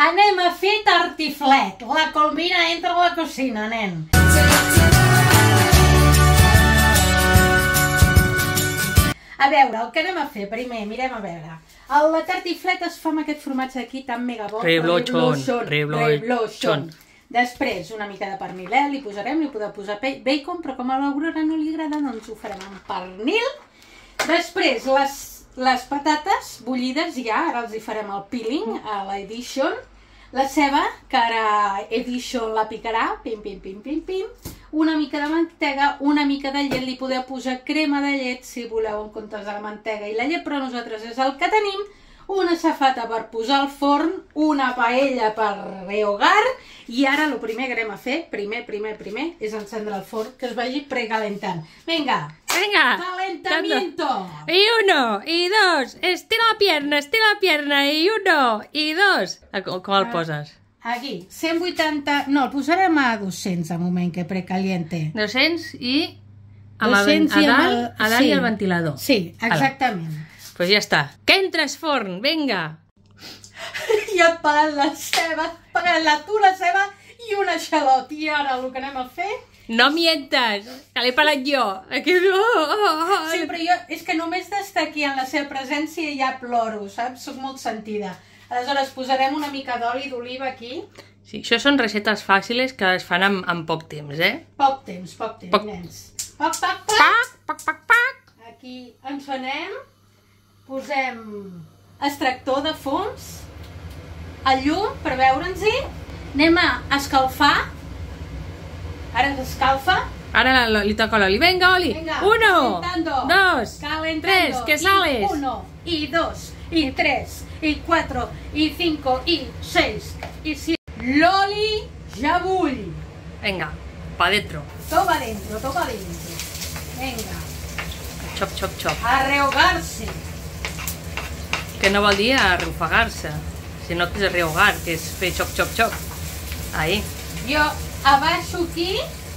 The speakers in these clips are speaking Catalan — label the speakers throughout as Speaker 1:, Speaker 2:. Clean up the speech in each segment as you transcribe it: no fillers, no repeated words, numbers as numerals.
Speaker 1: Anem a fer tartiflet. La Colmina entra a la cocina, nen. A veure, el que anem a fer primer, mirem a veure. El tartiflet es fa amb aquest formatge d'aquí tan mega bo. Reblochon. Després, una mica de pernil, li posarem, li podeu posar bacon, però com a l'Aurora no li agrada, doncs ho farem amb pernil. Després, les patates bullides ja, ara els hi farem el peeling a l'Edition. La ceba, que ara Edition la picarà, pim, pim, pim, pim, pim. Una mica de mantega, una mica de llet, li podeu posar crema de llet si voleu en comptes de la mantega i la llet, però nosaltres és el que tenim. Una safata per posar al forn, una paella per rehogar, i ara el primer que anem a fer, primer, és encendre el forn, que es vagi precalentant. Vinga, calentamiento.
Speaker 2: Y 1, y 2, estira la pierna, y 1, y 2. Com el poses?
Speaker 1: Aquí, 180, no, el posarem a 200 al moment que precaliente.
Speaker 2: 200 i a dalt i al ventilador.
Speaker 1: Sí, exactament.
Speaker 2: Pues ja està. Que entres forn, vinga!
Speaker 1: Ja he pagat la ceba, la ceba i una xalot. I ara el que anem a fer...
Speaker 2: No mientes, que l'he pagat jo.
Speaker 1: Sí, però jo és que només d'estar aquí en la seva presència ja ploro, saps? Soc molt sentida. Aleshores posarem una mica d'oli d'oliva aquí.
Speaker 2: Sí, això són receptes fàcils que es fan en poc temps, eh?
Speaker 1: Poc temps, nens. Poc. Aquí encenem. Posem extractor de fons, el llum per veure'ns-hi, anem a escalfar, ara s'escalfa.
Speaker 2: Ara li toca l'oli, venga oli, 1, 2, 3, que sales.
Speaker 1: 1, y 2, y 3, y 4, y 5, y 6, y 7. L'oli ja bull.
Speaker 2: Venga, pa dentro.
Speaker 1: Todo va dentro. Venga.
Speaker 2: Chop.
Speaker 1: A rehogar-se.
Speaker 2: Que no vol dir arrufegar-se, sinó que és rehogar, que és fer xoc. Ahí.
Speaker 1: Jo abaixo aquí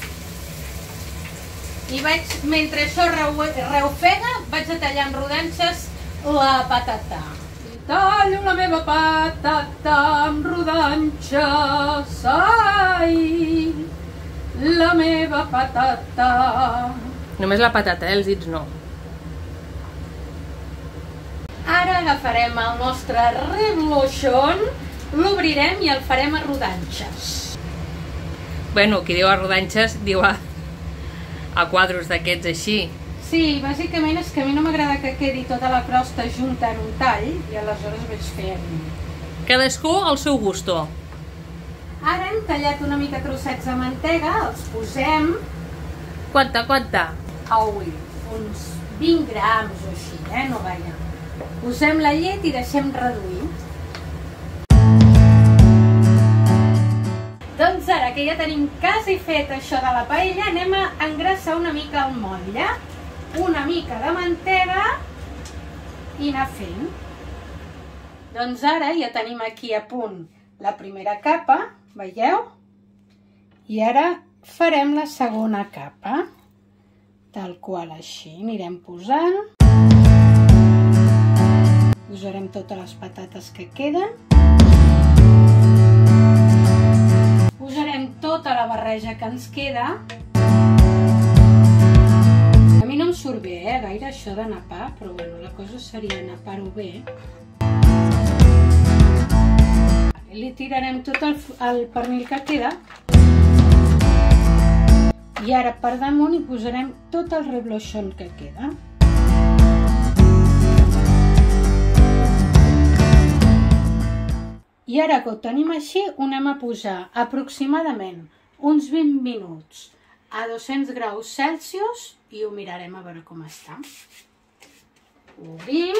Speaker 1: i vaig, mentre això reofega, vaig a tallar en rodanxes la patata. I tallo la meva patata amb rodanxes, ai, la meva patata.
Speaker 2: Només la patata, els dits no.
Speaker 1: Ara agafarem el nostre reblochon, l'obrirem i el farem a rodanxes.
Speaker 2: Bueno, qui diu a rodanxes diu a quadros d'aquests així.
Speaker 1: Sí, bàsicament és que a mi no m'agrada que quedi tota la crosta junta en un tall i aleshores vaig fer...
Speaker 2: Cadascú al seu gusto.
Speaker 1: Ara hem tallat una mica trossets de mantega, els posem...
Speaker 2: Quanta?
Speaker 1: Ui, uns 20 grams o així, no gaire. Posem la llet i deixem reduir. Doncs ara que ja tenim quasi fet això de la paella, anem a engrassar una mica el motlle. Una mica de mantega i anar fent. Doncs ara ja tenim aquí a punt la primera capa, veieu? I ara farem la segona capa, tal qual així, anirem posant. Posarem totes les patates que queden. Posarem tota la barreja que ens queda. A mi no em surt bé, gaire això de napar, però bueno, la cosa seria napar-ho bé. Li tirarem tot el pernil que queda. I ara per damunt hi posarem tot el reblochon que queda. I ara que ho tenim així, ho anem a posar aproximadament uns 20 minuts a 200 graus Celsius i ho mirarem a veure com està. Obrim.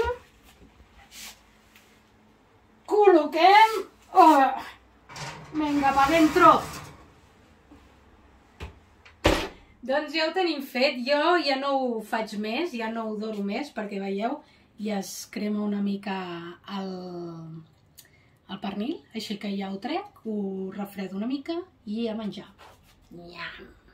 Speaker 1: Col·loquem. Vinga, pa dentro. Doncs ja ho tenim fet. Jo ja no ho faig més, ja no ho doro més, perquè veieu, ja es crema una mica el pernil, així que ja ho trec, ho refredo una mica i a menjar. Nyam!